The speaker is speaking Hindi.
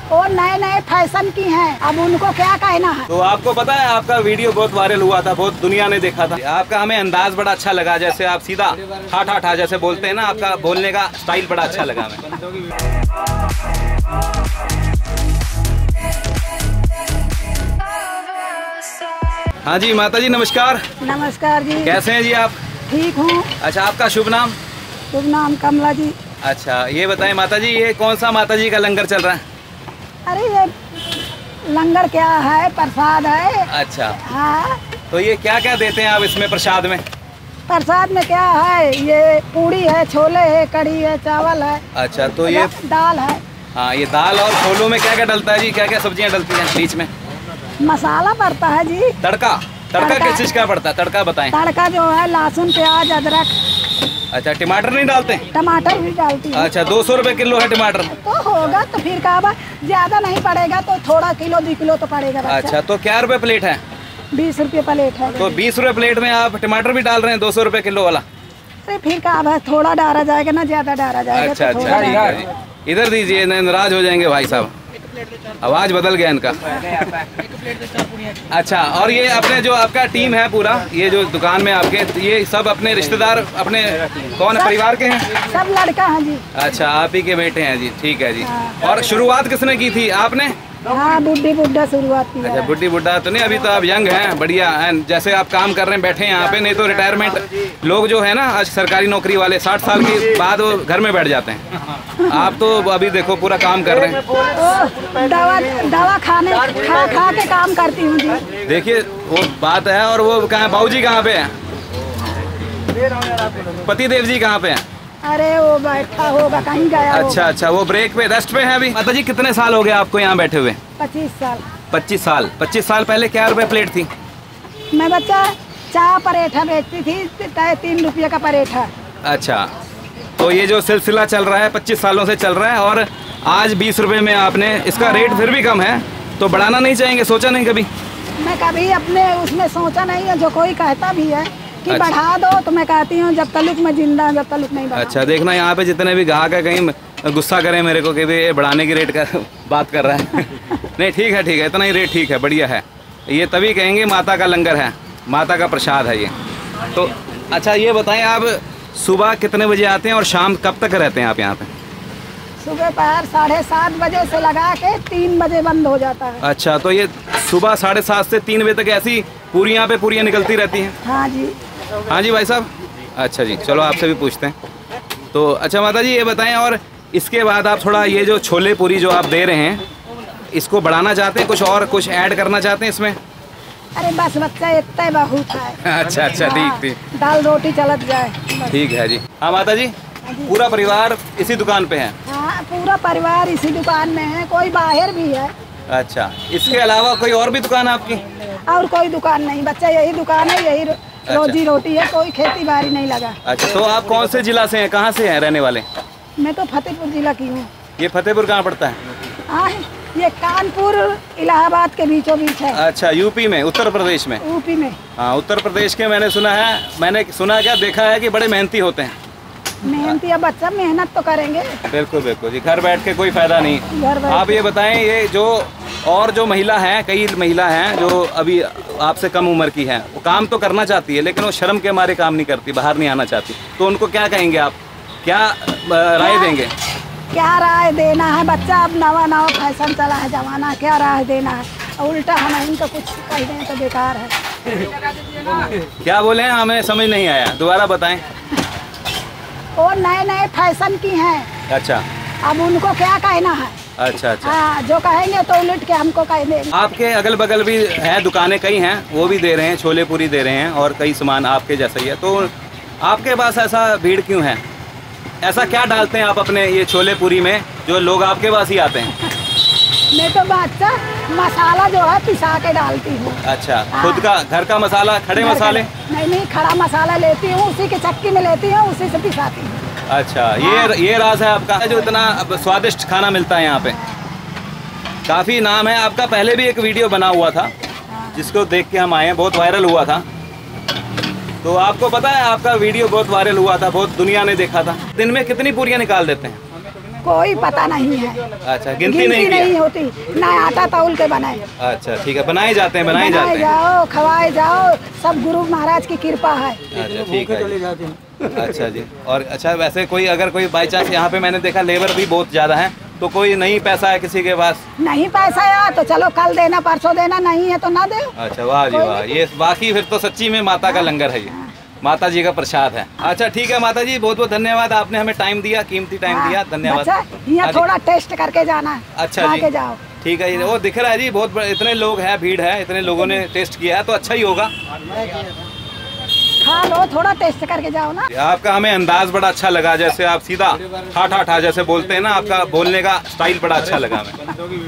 और नए नए फैशन की हैं, अब उनको क्या कहना है। तो आपको पता है आपका वीडियो बहुत वायरल हुआ था, बहुत दुनिया ने देखा था। आपका हमें अंदाज बड़ा अच्छा लगा, जैसे आप सीधा ठा ठा ठा जैसे बोलते हैं ना, आपका बोलने का स्टाइल बड़ा अच्छा लगा हमें। हाँ जी माता जी नमस्कार। नमस्कार जी। कैसे हैं जी आप? ठीक हूँ। अच्छा, आपका शुभ नाम? शुभ नाम कमला जी। अच्छा, ये बताएं माता जी, ये कौन सा माता जी का लंगर चल रहा है? अरे ये लंगर क्या है, प्रसाद है। अच्छा हाँ। तो ये क्या क्या देते हैं आप इसमें प्रसाद में? प्रसाद में क्या है, ये पूड़ी है, छोले है, कढ़ी है, चावल है। अच्छा, तो ये दाल है। हाँ, ये दाल और छोलों में क्या क्या डलता है जी? क्या क्या सब्जियां डलती हैं बीच में? मसाला पड़ता है जी। तड़का? तड़का किस चीज का पड़ता है? तड़का बताएं। तड़का जो है लहसुन प्याज अदरक। अच्छा, टमाटर नहीं डालते? टमाटर भी डालती है। अच्छा, 200 रुपए किलो है टमाटर? तो होगा तो फिर कहा ज्यादा नहीं पड़ेगा, तो थोड़ा किलो 2 किलो तो पड़ेगा बच्चा। अच्छा, तो क्या रुपए प्लेट है? 20 रुपये प्लेट है। तो 20 रुपए प्लेट में आप टमाटर भी डाल रहे हैं 200 रुपए किलो वाला? अरे फिर कहा थोड़ा डाला जाएगा ना, ज्यादा डाला जाएगा। अच्छा तो अच्छा, ठीक है जी। इधर दीजिए, नाराज हो जाएंगे भाई साहब, आवाज बदल गया इनका। अच्छा, और ये अपने जो आपका टीम है पूरा, ये जो दुकान में आपके, ये सब अपने रिश्तेदार, अपने कौन परिवार के हैं? सब लड़का है जी। अच्छा, आप ही के बेटे हैं जी, ठीक है जी। हाँ। और शुरुआत किसने की थी, आपने? हाँ, बुड्ढी बुड्ढा शुरुआत की। अच्छा, बुड्ढी बुड्ढा तो नहीं, अभी तो आप यंग हैं, बढ़िया हैं। जैसे आप काम कर रहे हैं, बैठे हैं यहाँ पे, नहीं तो रिटायरमेंट लोग जो है ना आज सरकारी नौकरी वाले 60 साल के बाद वो घर में बैठ जाते हैं। आप तो अभी देखो पूरा काम कर रहे हैं। दवा खाने खा के काम करती हूँ जी। देखिए वो बात है। और वो कहाँ, बाबूजी कहाँ पे हैं? पति देव जी कहाँ पे हैं? अरे वो बैठा होगा, कहीं गया। अच्छा अच्छा, वो ब्रेक पे, रेस्ट पे है अभी। माता जी कितने साल हो गए आपको यहाँ बैठे हुए? 25 साल। 25 साल। 25 साल पहले क्या रुपए प्लेट थी? मैं बच्चा चाय परेठा बेचती थी, 3 रुपये का परेठा। अच्छा, तो ये जो सिलसिला चल रहा है 25 सालों से चल रहा है, और आज 20 रुपए में आपने, इसका रेट फिर भी कम है, तो बढ़ाना नहीं चाहेंगे? सोचा नहीं कभी? मैं कभी अपने उसमें सोचा नहीं है, जो कोई कहता भी है कि अच्छा। बढ़ा दो, तो मैं कहती हूँ जब तलुक मैं जिंदा, जब तलुक नहीं बढ़ा। अच्छा, देखना यहाँ पे जितने भी ग्राहक है कहीं गुस्सा करें मेरे को कि ये बढ़ाने की रेट का बात कर रहा है। नहीं, ठीक है ठीक है, इतना ही रेट ठीक है, बढ़िया है। ये तभी कहेंगे माता का लंगर है, माता का प्रसाद है ये तो। अच्छा, ये बताएं आप सुबह कितने बजे आते हैं और शाम कब तक रहते हैं आप यहाँ पे? सुबह पैर 7:30 बजे से लगा के 3 बजे बंद हो जाता है। अच्छा, तो ये सुबह 7:30 से 3 बजे तक ऐसी पूरियाँ पे पूरियाँ निकलती रहती हैं? हाँ जी। हाँ जी भाई साहब। अच्छा जी, चलो आपसे भी पूछते हैं तो। अच्छा माता जी, ये बताएं, और इसके बाद आप थोड़ा ये जो छोले पूरी जो आप दे रहे हैं, इसको बढ़ाना चाहते हैं, कुछ और कुछ ऐड करना चाहते हैं इसमें? अरे बस बच्चा इतना बहुत है। अच्छा अच्छा, ठीक ठीक, दाल रोटी चलत जाए। ठीक है जी। हाँ माता जी, पूरा परिवार इसी दुकान पे है? हाँ, पूरा परिवार इसी दुकान में है, कोई बाहर भी है। अच्छा, इसके अलावा कोई और भी दुकान है आपकी? और कोई दुकान नहीं बच्चा, यही दुकान है, यही रोजी रोटी है, कोई खेती बाड़ी नहीं लगा। अच्छा, तो आप कौन से जिला से हैं, कहाँ से हैं रहने वाले? मैं तो फतेहपुर जिला की हूँ। ये फतेहपुर कहाँ पड़ता है? हाँ, ये कानपुर इलाहाबाद के बीचों बीच है। अच्छा, यूपी में, उत्तर प्रदेश में? यूपी में। हाँ, उत्तर प्रदेश के मैंने सुना क्या देखा है कि बड़े मेहनती होते हैं। मेहनती है बच्चा, मेहनत तो करेंगे। बिल्कुल बिल्कुल जी, घर बैठ के कोई फायदा नहीं। आप ये बताएं, ये जो और जो महिला हैं, कई महिला हैं जो अभी आपसे कम उम्र की हैं, वो काम तो करना चाहती है लेकिन वो शर्म के मारे काम नहीं करती, बाहर नहीं आना चाहती, तो उनको क्या कहेंगे आप, क्या राय देंगे? क्या राय देना है बच्चा, अब नवा नवा फैशन चला है जमाना, क्या राय देना है, उल्टा हम इनको कुछ कह दें तो बेकार है। क्या बोले हैं, हमें समझ नहीं आया, दोबारा बताएं। वो नए नए फैशन की हैं। अच्छा, अब उनको क्या कहना है। अच्छा अच्छा, हाँ, जो कहेंगे तो उलट के हमको कह देंगे। आपके अगल बगल भी है दुकानें, कई हैं, वो भी दे रहे हैं, छोले पूरी दे रहे हैं और कई सामान आपके जैसा ही है, तो आपके पास ऐसा भीड़ क्यों है? ऐसा क्या डालते हैं आप अपने ये छोले पूरी में जो लोग आपके पास ही आते हैं? मैं तो बच्चा मसाला जो है पिसा के डालती हूँ। अच्छा, खुद का घर का मसाला, खड़े मसाले? नहीं, खड़ा मसाला लेती हूँ, उसी के चक्की में लेती हूँ, उसी से पिसाती हूँ। अच्छा, ये राज है आपका जो इतना स्वादिष्ट खाना मिलता है यहाँ पे। काफ़ी नाम है आपका, पहले भी एक वीडियो बना हुआ था जिसको देख के हम आए हैं, बहुत वायरल हुआ था। तो आपको पता है आपका वीडियो बहुत वायरल हुआ था, बहुत दुनिया ने देखा था। दिन में कितनी पूरियाँ निकाल देते हैं? कोई पता नहीं है। अच्छा, गिनती नहीं नहीं होती, ना आटा तौल के बनाए। अच्छा ठीक है, बनाए जाते हैं, बनाए जाते हैं। जाओ, खवाए जाओ, सब गुरु महाराज की कृपा है। अच्छा ठीक है। अच्छा जी। और अच्छा, वैसे कोई अगर कोई बाई चांस, यहाँ पे मैंने देखा लेबर भी बहुत ज़्यादा है, तो कोई नहीं पैसा है किसी के पास? नहीं पैसा है तो चलो कल देना, परसों देना, नहीं है तो ना दे। अच्छा, वाह जी वाह, ये बाकी फिर तो सच्ची में माता का लंगर है, ये माता जी का प्रसाद है। अच्छा ठीक है माता जी, बहुत बहुत धन्यवाद, आपने हमें टाइम दिया, कीमती टाइम दिया, धन्यवाद। यहाँ थोड़ा टेस्ट करके जाना है। अच्छा जी, जाओ। ठीक है, वो दिख रहा है जी, बहुत इतने लोग हैं, भीड़ है, इतने लोगों ने टेस्ट किया है तो अच्छा ही होगा। खा लो, थोड़ा टेस्ट करके जाओ ना। आपका हमें अंदाज बड़ा अच्छा लगा, जैसे आप सीधा ठा ठा ठा जैसे बोलते हैं ना, आपका बोलने का स्टाइल बड़ा अच्छा लगा हमें।